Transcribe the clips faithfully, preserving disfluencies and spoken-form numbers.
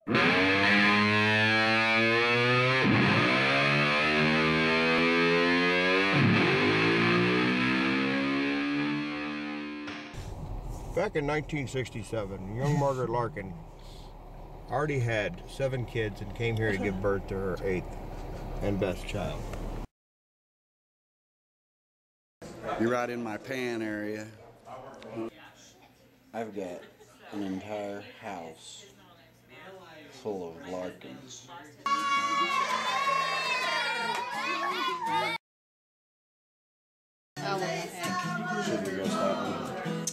Back in nineteen sixty-seven, young Margaret Larkin already had seven kids and came here to give birth to her eighth and best child. You're right in my pan area. I've got an entire house full of Larkins. Oh, what the heck? Should we go stop?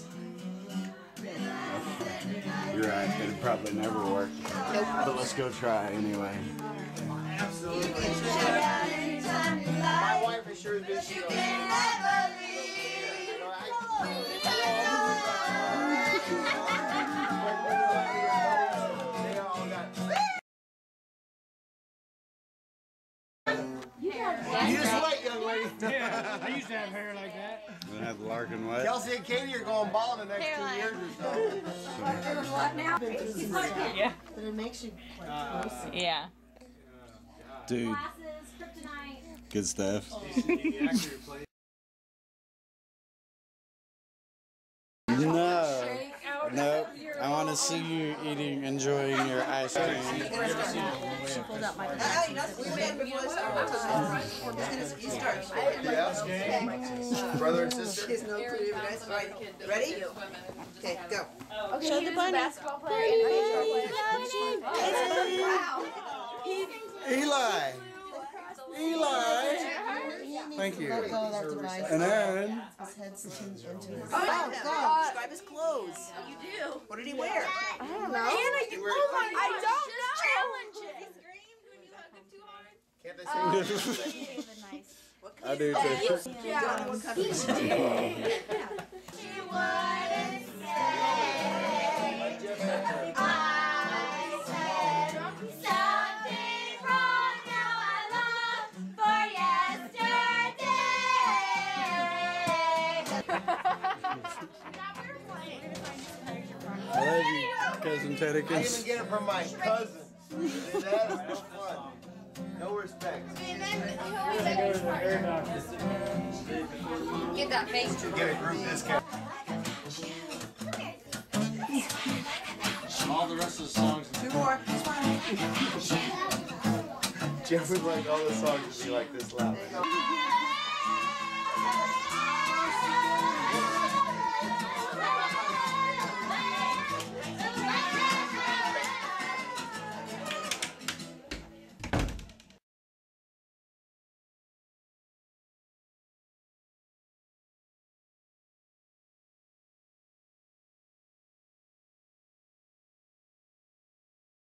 You're right, it'd probably never work. Nope. But let's go try anyway. Absolutely. My wife is sure this is You just wait, young lady. Yeah, I used to have hair like that. You have Larkin what? Kelsey and Katie are going bald in the next two years or so. What now? Yeah. But it makes you like closer. Yeah. Dude, good stuff. No, no, I want to see you eating, enjoying your ice cream. She pulled out my Yeah. Brother and sister. There's no clue, guys. Right. Ready? Okay, go. Okay, show the bunny. Basketball player and Wow. Eli. Eli. Thank you. Let go of that device. And then, His head's pinned into his. Oh, God. Describe his clothes. You do. What did he wear? I don't know. Hannah, you, oh my, I don't know. Can't they say I do too. Yeah. What kind of I love you, cousin I even Teddikins. get it from my cousins. See that? It's no fun. No respect. Get that face. To get a group discount. All the rest of the songs. Two more. Jeff would like all the songs to be like this loud.